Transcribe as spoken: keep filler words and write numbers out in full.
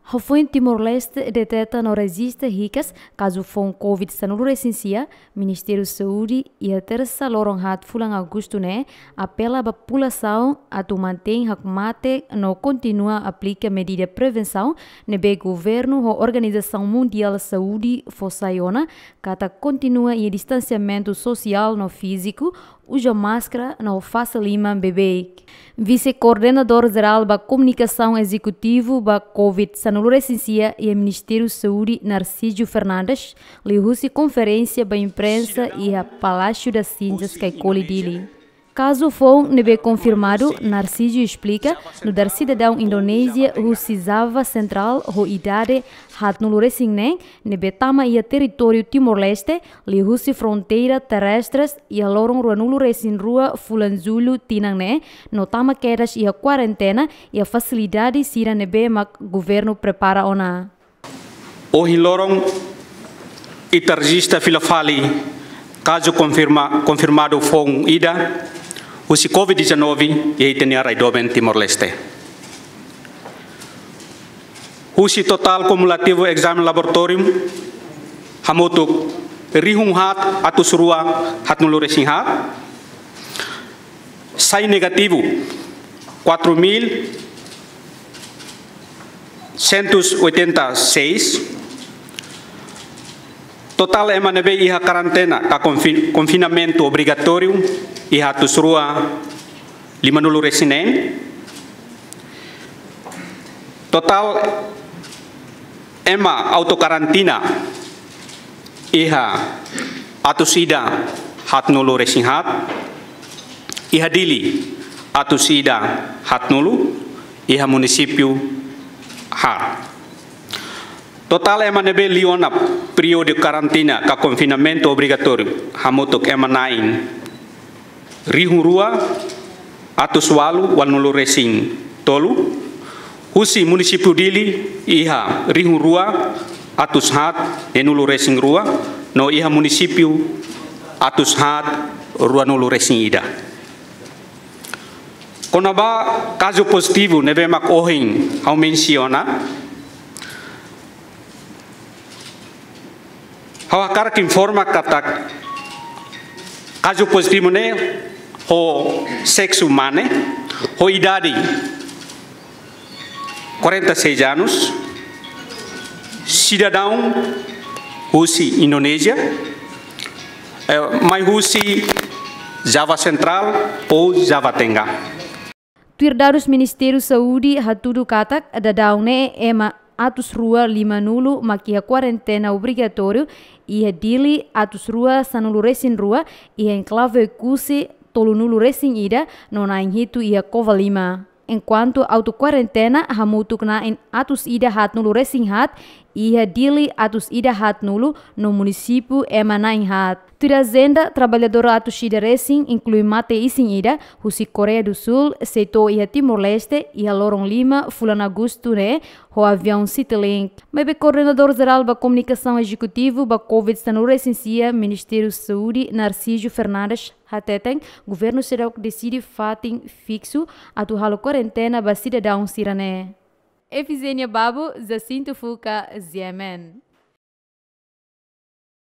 A foun Timor-Leste deteta no rejista ricas caso foun Covid sanulu recensia, Ministério da Saúde e a terça lorong hat fulang agosto né, apela a população a tu mantém a mate no continua aplica medida de prevenção nebe governo e Organização Mundial da Saúde fossaiona kata continua em distanciamento social no físico, usa máscara no faça lima bebê. Vice-coordenador-geral da Comunicação Executivo da Covid sanulu recensia e o Ministério da Saúde Narciso Fernandes lhe conferência da imprensa e a Palácio das Cinzas que colidili. Caso for nebe confirmado, Narciso explica no dar cidadão Indonésia o cisava central o idade hat no recém nebe tama ia território Timor-Leste li husi fronteira terrestres e a lorong rua nulu recém rua fulanzulu tinang ne no tama quedas ia quarentena e a facilidade sira nebe mak governo prepara ona. O lorong itarjista filafali caso confirma confirmado foun ida o COVID dezenove e itenia raidoben Timor-Leste. O total cumulativo exame laboratorium hamutuk rihung hat atus rua hat nulu resing hat sai negativo quatro mil cento e oitenta e seis. Total emanebe iha quarentena ka confinamento obrigatório iha tusrua lima nulu resinen. Total ema autokarantina iha atusida hat nulu resin hat. Iha dili atusida hat nulu iha município hat. Total emanebe lionap período de karantina ka confinamento obrigatório hamutuk emanain rihung rua atus walu wal nulu resing tolu husi município dili iha rihung rua atus hat e nulu resing rua no iha município atus hat rua nulu resing ida. Konaba caso positivo nebe mak ohing au menciona Hawa cara que informa kata caso positivo ne ho sexo humano ho idade quarenta e seis anos cidadão husi Indonésia mai husi Java Central ou Java Tengah. Tuirdados Ministério da Saúde hatudu katak ada daune ema atus rua lima nulu makia quarentena obrigatório e dili atus rua sanulu resin rua e enclave kusi tolu nulu resin ida nona hitu ia kova lima. Enquanto auto quarentena hamutuk na in atus ida hat nulu resin hat e dili atus ida hat nulu no município emanain hat. Turazenda trabalhadora atus ida resin inclui mate isin ida husi Coreia do Sul seto ia Timor-Leste e a lorong lima fulan agosto ne o avião Citilink. Mebe coordenador geral da comunicação executivo da Covid sanulu recensia Ministério da Saúde Narciso Fernandes hateteng governo será que decide fatin fixo atu halo quarentena ba cidadão sirane. Efizenia Babo, Jacinto Fuca, Ziemen.